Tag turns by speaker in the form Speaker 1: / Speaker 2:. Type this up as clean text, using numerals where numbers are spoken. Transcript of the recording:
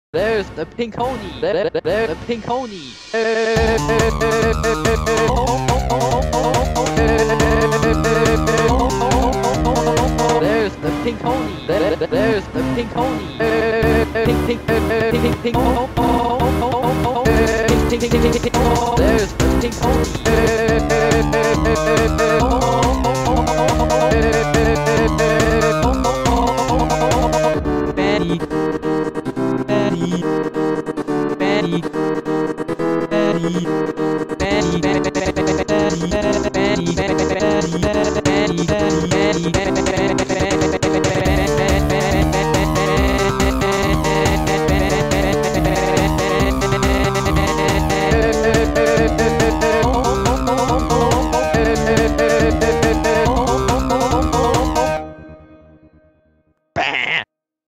Speaker 1: There's the pink pony. There's the pink pony. There's the pink pony. There's the pink pony. Pink, pink, pink, pink, pink. There's the pink pony. Beni, Beni, Beni, Beni.